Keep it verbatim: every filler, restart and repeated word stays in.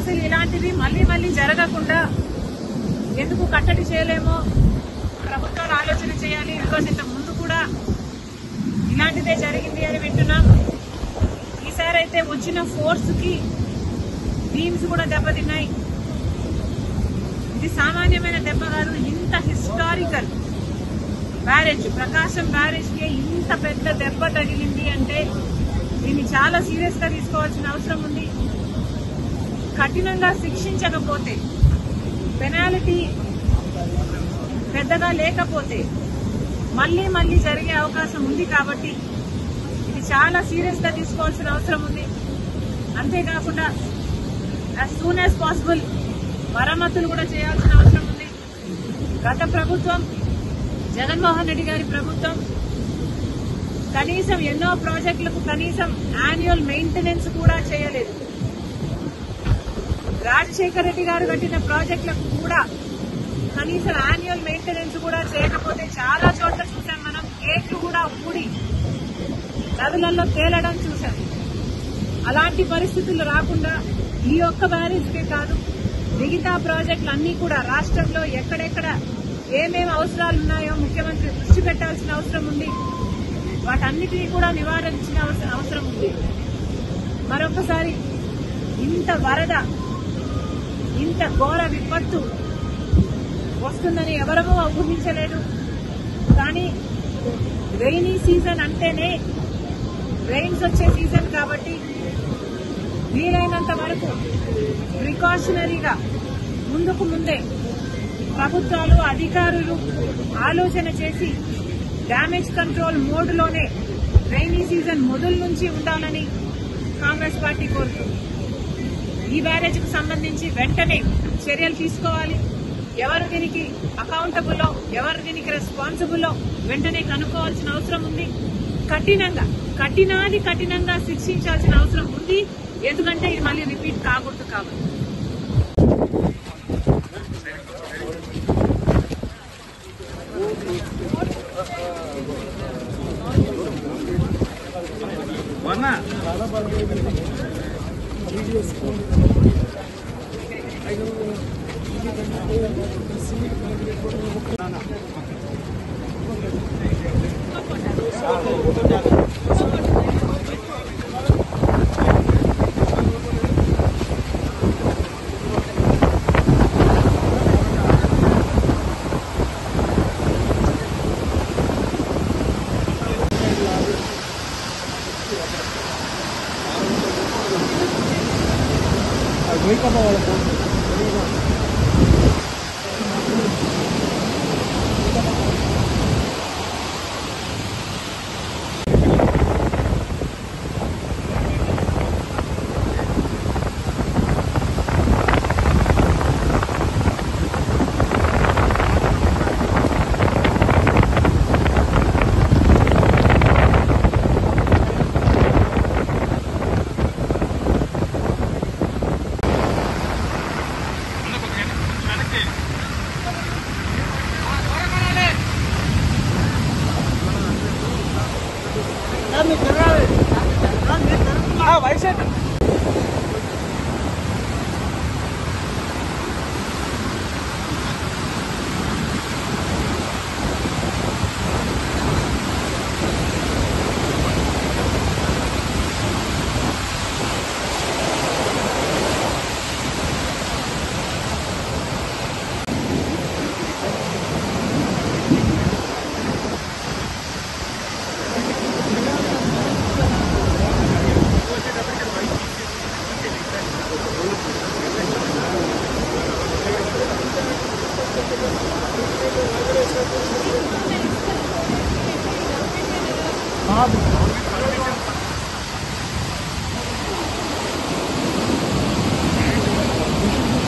అసలు ఇలాంటివి మళ్ళీ మళ్ళీ జరగకుండా ఎందుకు కట్టడి చేయలేమో ప్రభుత్వాలు ఆలోచన చేయాలి. బికాజ్ ఇంత ముందు కూడా ఇలాంటిదే జరిగింది అని వింటున్నాం. ఈసారి అయితే వచ్చిన ఫోర్స్ కి బీమ్స్ కూడా దెబ్బతిన్నాయి. ఇది సామాన్యమైన దెబ్బ కాదు. ఇంత హిస్టారికల్ బ్యారేజ్, ప్రకాశం బ్యారేజ్ కి ఇంత పెద్ద దెబ్బ తగిలింది అంటే దీన్ని చాలా సీరియస్ గా తీసుకోవాల్సిన అవసరం ఉంది. కఠినంగా శిక్షించకపోతే, పెనాల్టీ పెద్దగా లేకపోతే మళ్లీ మళ్లీ జరిగే అవకాశం ఉంది. కాబట్టి ఇది చాలా సీరియస్ గా తీసుకోవాల్సిన అవసరం ఉంది. అంతేకాకుండా యాజ్ సూన్ యాజ్ పాసిబుల్ మరమ్మతులు కూడా చేయాల్సిన అవసరం ఉంది. గత ప్రభుత్వం, జగన్మోహన్ రెడ్డి గారి ప్రభుత్వం కనీసం ఎన్నో ప్రాజెక్టులకు కనీసం యాన్యువల్ మెయింటెనెన్స్ కూడా చేయలేదు. రాజశేఖర రెడ్డి గారు కట్టిన ప్రాజెక్టులకు కూడా కనీసం యాన్యువల్ మెయింటెనెన్స్ కూడా చేయకపోతే చాలా చోట్ల చూసాం మనం. గేట్లు కూడా ఊడి నదులలో తేలడం చూసాం. అలాంటి పరిస్థితులు రాకుండా ఈ ఒక్క బ్యారేజ్కే కాదు, మిగతా ప్రాజెక్టులు అన్ని కూడా రాష్ట్రంలో ఎక్కడెక్కడ ఏమేమి అవసరాలు ఉన్నాయో ముఖ్యమంత్రి దృష్టి పెట్టాల్సిన అవసరం ఉంది. వాటన్నిటినీ కూడా నివారించిన అవసరం ఉంది. మరొకసారి ఇంత వరద, ఇంత ఘోర విపత్తు వస్తుందని ఎవరమూ ఊహించలేదు. కానీ రెయినీ సీజన్ అంటేనే రెయిన్స్ వచ్చే సీజన్ కాబట్టి వీలైనంత వరకు ప్రికాషనరీగా ముందుకు ముందే ప్రభుత్వాలు, అధికారులు ఆలోచన చేసి డ్యామేజ్ కంట్రోల్ మోడ్ లోనే రెయినీ సీజన్ మొదలు నుంచి ఉండాలని కాంగ్రెస్ పార్టీ కోరుతుంది. ఈ బ్యారేజ్ కు సంబంధించి వెంటనే చర్యలు తీసుకోవాలి. ఎవరు దీనికి అకౌంటబుల్లో, ఎవరు దీనికి రెస్పాన్సిబుల్లో వెంటనే కనుక్కోవాల్సిన అవసరం ఉంది. కఠినంగా కఠినాది కఠినంగా శిక్షించాల్సిన అవసరం ఉంది. ఎందుకంటే ఇది మళ్ళీ రిపీట్ కాకూడదు కాబట్టి. Wake up all of वैसे हाँ